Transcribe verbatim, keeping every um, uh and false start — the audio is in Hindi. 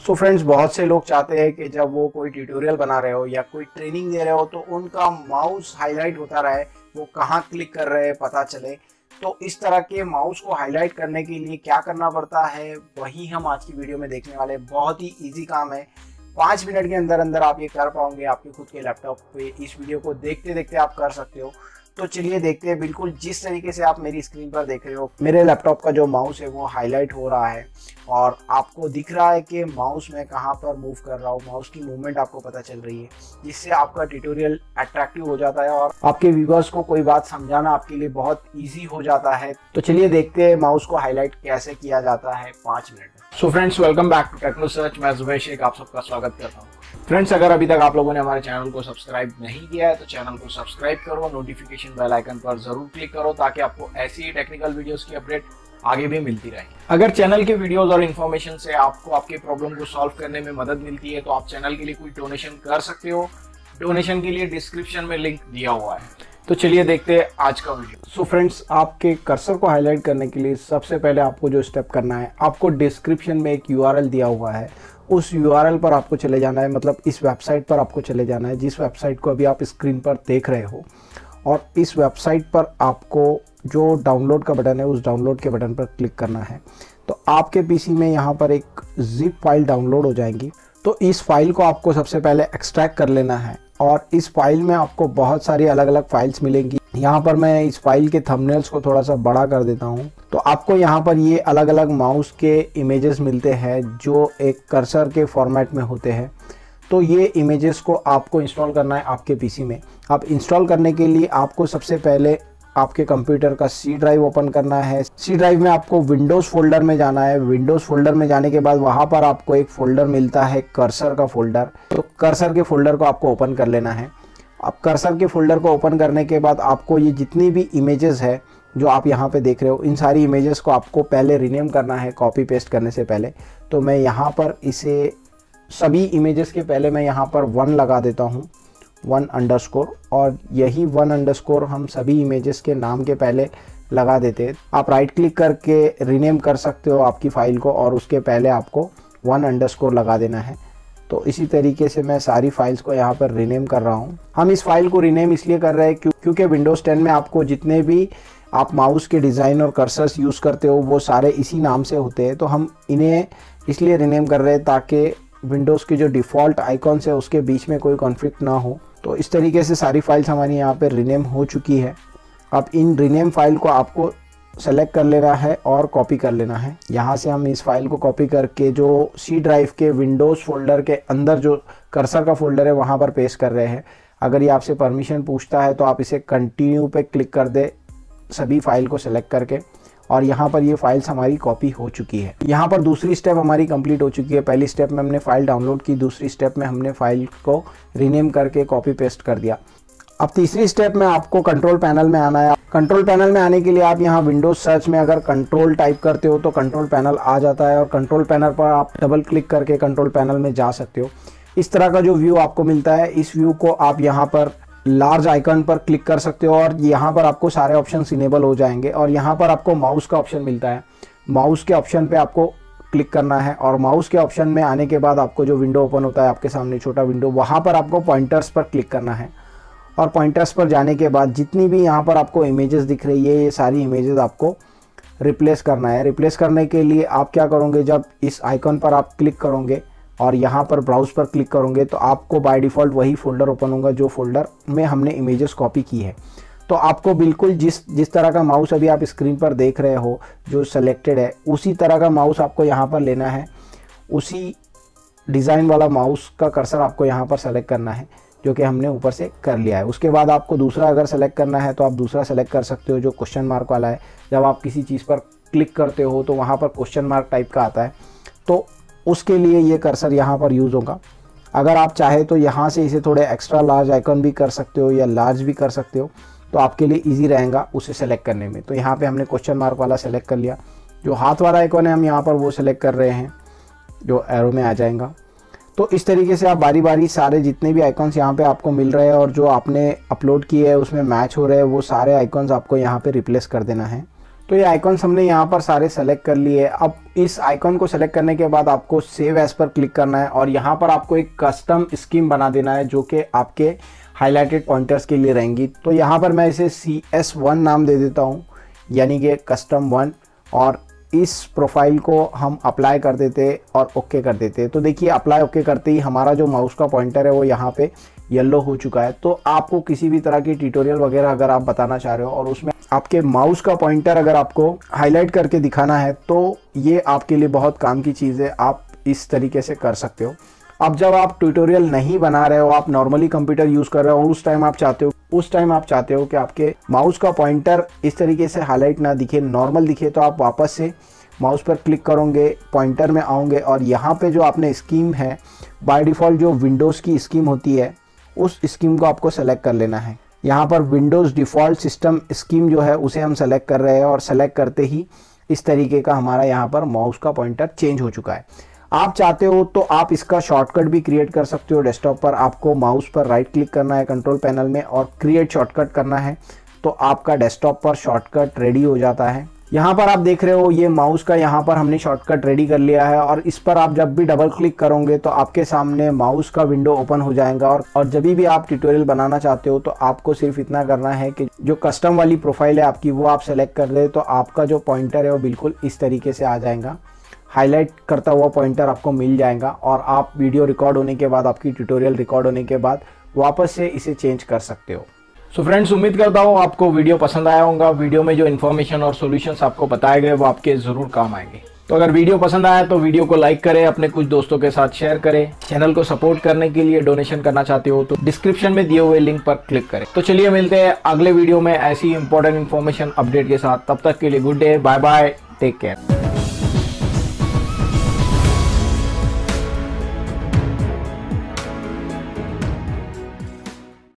सो फ्रेंड्स, बहुत से लोग चाहते हैं कि जब वो कोई ट्यूटोरियल बना रहे हो या कोई ट्रेनिंग दे रहे हो तो उनका माउस हाईलाइट होता रहे, वो कहाँ क्लिक कर रहे हैं पता चले। तो इस तरह के माउस को हाईलाइट करने के लिए क्या करना पड़ता है, वही हम आज की वीडियो में देखने वाले। बहुत ही इजी काम है, पाँच मिनट के अंदर अंदर आप ये कर पाओगे आपके खुद के लैपटॉप पे। इस वीडियो को देखते देखते आप कर सकते हो। तो चलिए देखते हैं। बिल्कुल जिस तरीके से आप मेरी स्क्रीन पर देख रहे हो, मेरे लैपटॉप का जो माउस है वो हाईलाइट हो रहा है और आपको दिख रहा है कि माउस में कहाँ पर मूव कर रहा हूँ, माउस की मूवमेंट आपको पता चल रही है, जिससे आपका ट्यूटोरियल अट्रैक्टिव हो जाता है और आपके व्यूअर्स को कोई बात समझाना आपके लिए बहुत ईजी हो जाता है। तो चलिए देखते हैं माउस को हाईलाइट कैसे किया जाता है पाँच मिनट में। So friends, welcome back to techno search. मैं जुबैर शेख आप सबका स्वागत करता हूँ। फ्रेंड्स, अगर अभी तक आप लोगों ने हमारे चैनल को सब्सक्राइब नहीं किया है तो चैनल को सब्सक्राइब करो, नोटिफिकेशन बेल आइकन पर जरूर क्लिक करो ताकि आपको ऐसी ही टेक्निकल वीडियोस की अपडेट आगे भी मिलती रहे। अगर चैनल के वीडियोस और इन्फॉर्मेशन से आपको आपके प्रॉब्लम को सॉल्व करने में मदद मिलती है तो आप चैनल के लिए कोई डोनेशन कर सकते हो। डोनेशन के लिए डिस्क्रिप्शन में लिंक दिया हुआ है। तो चलिए देखते हैं आज का वीडियो। सो फ्रेंड्स, आपके कर्सर को हाईलाइट करने के लिए सबसे पहले आपको जो स्टेप करना है, आपको डिस्क्रिप्शन में एक यूआरएल दिया हुआ है, उस यूआरएल पर आपको चले जाना है। मतलब इस वेबसाइट पर आपको चले जाना है जिस वेबसाइट को अभी आप स्क्रीन पर देख रहे हो। और इस वेबसाइट पर आपको जो डाउनलोड का बटन है उस डाउनलोड के बटन पर क्लिक करना है। तो आपके पीसी में यहाँ पर एक जिप फाइल डाउनलोड हो जाएगी। तो इस फाइल को आपको सबसे पहले एक्सट्रैक्ट कर लेना है और इस फाइल में आपको बहुत सारी अलग अलग फाइल्स मिलेंगी। यहाँ पर मैं इस फाइल के थंबनेल्स को थोड़ा सा बड़ा कर देता हूँ। तो आपको यहाँ पर ये अलग अलग माउस के इमेजेस मिलते हैं जो एक कर्सर के फॉर्मेट में होते हैं। तो ये इमेजेस को आपको इंस्टॉल करना है आपके पीसी में। अब इंस्टॉल करने के लिए आपको सबसे पहले आपके कंप्यूटर का सी ड्राइव ओपन करना है। सी ड्राइव में आपको विंडोज़ फोल्डर में जाना है। विंडोज़ फोल्डर में जाने के बाद वहाँ पर आपको एक फ़ोल्डर मिलता है कर्सर का फ़ोल्डर। तो कर्सर के फ़ोल्डर को आपको ओपन कर लेना है। अब कर्सर के फ़ोल्डर को ओपन करने के बाद आपको ये जितनी भी इमेजेस है जो आप यहाँ पे देख रहे हो, इन सारी इमेजेस को आपको पहले रीनेम करना है कॉपी पेस्ट करने से पहले। तो मैं यहाँ पर इसे सभी इमेजेस के पहले मैं यहाँ पर वन लगा देता हूँ, वन अंडरस्कोर, और यही वन अंडरस्कोर हम सभी इमेजेस के नाम के पहले लगा देते हैं। आप राइट क्लिक करके रीनेम कर सकते हो आपकी फ़ाइल को और उसके पहले आपको वन अंडरस्कोर लगा देना है। तो इसी तरीके से मैं सारी फाइल्स को यहाँ पर रीनेम कर रहा हूँ। हम इस फाइल को रीनेम इसलिए कर रहे हैं क्यों क्योंकि विंडोज़ टेन में आपको जितने भी आप माउस के डिज़ाइन और कर्सर्स यूज़ करते हो वो सारे इसी नाम से होते हैं। तो हम इन्हें इसलिए रीनेम कर रहे हैं ताकि विंडोज़ की जो डिफ़ॉल्ट आइकॉन्स है उसके बीच में कोई कॉन्फ्लिक्ट ना हो। तो इस तरीके से सारी फाइल्स हमारी यहाँ पर रीनेम हो चुकी है। अब इन रीनेम फाइल को आपको सेलेक्ट कर लेना है और कॉपी कर लेना है। यहाँ से हम इस फाइल को कॉपी करके जो सी ड्राइव के विंडोज़ फोल्डर के अंदर जो कर्सर का फोल्डर है वहाँ पर पेस्ट कर रहे हैं। अगर ये आपसे परमिशन पूछता है तो आप इसे कंटिन्यू पे क्लिक कर दे सभी फाइल को सेलेक्ट करके, और यहाँ पर ये फाइल्स हमारी कॉपी हो चुकी है। यहाँ पर दूसरी स्टेप हमारी कंप्लीट हो चुकी है। पहली स्टेप में हमने फाइल डाउनलोड की, दूसरी स्टेप में हमने फाइल को रीनेम करके कॉपी पेस्ट कर दिया। अब तीसरी स्टेप में आपको कंट्रोल पैनल में आना है। कंट्रोल पैनल में आने के लिए आप यहाँ विंडोज सर्च में अगर कंट्रोल टाइप करते हो तो कंट्रोल पैनल आ जाता है और कंट्रोल पैनल पर आप डबल क्लिक करके कंट्रोल पैनल में जा सकते हो। इस तरह का जो व्यू आपको मिलता है, इस व्यू को आप यहाँ पर लार्ज आइकन पर क्लिक कर सकते हो और यहाँ पर आपको सारे ऑप्शंस इनेबल हो जाएंगे। और यहाँ पर आपको माउस का ऑप्शन मिलता है। माउस के ऑप्शन पे आपको क्लिक करना है और माउस के ऑप्शन में आने के बाद आपको जो विंडो ओपन होता है आपके सामने छोटा विंडो, वहाँ पर आपको पॉइंटर्स पर क्लिक करना है। और पॉइंटर्स पर जाने के बाद जितनी भी यहाँ पर आपको इमेजेस दिख रही है ये सारी इमेजेस आपको रिप्लेस करना है। रिप्लेस करने के लिए आप क्या करोगे, जब इस आइकन पर आप क्लिक करोगे और यहाँ पर ब्राउज पर क्लिक करोगे तो आपको बाय डिफ़ॉल्ट वही फोल्डर ओपन होगा जो फोल्डर में हमने इमेजेस कॉपी की है। तो आपको बिल्कुल जिस जिस तरह का माउस अभी आप स्क्रीन पर देख रहे हो जो सेलेक्टेड है, उसी तरह का माउस आपको यहाँ पर लेना है। उसी डिज़ाइन वाला माउस का कर्सर आपको यहाँ पर सेलेक्ट करना है जो कि हमने ऊपर से कर लिया है। उसके बाद आपको दूसरा अगर सेलेक्ट करना है तो आप दूसरा सेलेक्ट कर सकते हो जो क्वेश्चन मार्क वाला है। जब आप किसी चीज़ पर क्लिक करते हो तो वहाँ पर क्वेश्चन मार्क टाइप का आता है, तो उसके लिए ये कर्सर यहाँ पर यूज़ होगा। अगर आप चाहे तो यहाँ से इसे थोड़े एक्स्ट्रा लार्ज आइकन भी कर सकते हो या लार्ज भी कर सकते हो, तो आपके लिए ईजी रहेगा उसे सेलेक्ट करने में। तो यहाँ पे हमने क्वेश्चन मार्क वाला सेलेक्ट कर लिया। जो हाथ वाला आइकन है हम यहाँ पर वो सेलेक्ट कर रहे हैं जो एरो में आ जाएगा। तो इस तरीके से आप बारी बारी सारे जितने भी आइकॉन्स यहाँ पे आपको मिल रहे हैं और जो आपने अपलोड किए हैं उसमें मैच हो रहे हैं वो सारे आइकॉन्स आपको यहाँ पे रिप्लेस कर देना है। तो ये आइकॉन्स हमने यहाँ पर सारे सेलेक्ट कर लिए। अब इस आइकॉन को सेलेक्ट करने के बाद आपको सेव एज पर क्लिक करना है और यहाँ पर आपको एक कस्टम स्कीम बना देना है जो कि आपके हाईलाइटेड पॉइंटर्स के लिए रहेंगी। तो यहाँ पर मैं इसे सी एस वन नाम दे देता हूँ, यानी कि कस्टम वन, और इस प्रोफाइल को हम अप्लाई कर देते और ओके कर देते। तो देखिए अप्लाई ओके करते ही हमारा जो माउस का पॉइंटर है वो यहाँ पे येलो हो चुका है। तो आपको किसी भी तरह की ट्यूटोरियल वगैरह अगर आप बताना चाह रहे हो और उसमें आपके माउस का पॉइंटर अगर आपको हाईलाइट करके दिखाना है तो ये आपके लिए बहुत काम की चीज़ है, आप इस तरीके से कर सकते हो। अब जब आप ट्यूटोरियल नहीं बना रहे हो, आप नॉर्मली कंप्यूटर यूज़ कर रहे हो और उस टाइम आप चाहते हो उस टाइम आप चाहते हो कि आपके माउस का पॉइंटर इस तरीके से हाईलाइट ना दिखे, नॉर्मल दिखे, तो आप वापस से माउस पर क्लिक करोगे, पॉइंटर में आओगे और यहाँ पे जो आपने स्कीम है, बाय डिफ़ॉल्ट जो विंडोज़ की स्कीम होती है उस स्कीम को आपको सेलेक्ट कर लेना है। यहाँ पर विंडोज़ डिफ़ॉल्ट सिस्टम स्कीम जो है उसे हम सेलेक्ट कर रहे हैं और सेलेक्ट करते ही इस तरीके का हमारा यहाँ पर माउस का पॉइंटर चेंज हो चुका है। आप चाहते हो तो आप इसका शॉर्टकट भी क्रिएट कर सकते हो। डेस्कटॉप पर आपको माउस पर राइट क्लिक करना है कंट्रोल पैनल में और क्रिएट शॉर्टकट करना है, तो आपका डेस्कटॉप पर शॉर्टकट रेडी हो जाता है। यहाँ पर आप देख रहे हो ये माउस का यहाँ पर हमने शॉर्टकट रेडी कर लिया है और इस पर आप जब भी डबल क्लिक करोगे तो आपके सामने माउस का विंडो ओपन हो जाएगा। और और जब भी आप ट्यूटोरियल बनाना चाहते हो तो आपको सिर्फ इतना करना है कि जो कस्टम वाली प्रोफाइल है आपकी वो आप सेलेक्ट कर दे, तो आपका जो पॉइंटर है वो बिल्कुल इस तरीके से आ जाएगा, हाईलाइट करता हुआ पॉइंटर आपको मिल जाएगा और आप वीडियो रिकॉर्ड होने के बाद, आपकी ट्यूटोरियल रिकॉर्ड होने के बाद वापस से इसे चेंज कर सकते हो। सो so फ्रेंड्स, उम्मीद करता हूँ आपको वीडियो पसंद आया होगा। वीडियो में जो इन्फॉर्मेशन और सॉल्यूशंस आपको बताए गए वो आपके ज़रूर काम आएंगे। तो अगर वीडियो पसंद आया तो वीडियो को लाइक करें, अपने कुछ दोस्तों के साथ शेयर करें। चैनल को सपोर्ट करने के लिए डोनेशन करना चाहते हो तो डिस्क्रिप्शन में दिए हुए लिंक पर क्लिक करें। तो चलिए मिलते हैं अगले वीडियो में ऐसी इंपॉर्टेंट इन्फॉर्मेशन अपडेट के साथ। तब तक के लिए good day, bye bye, take care.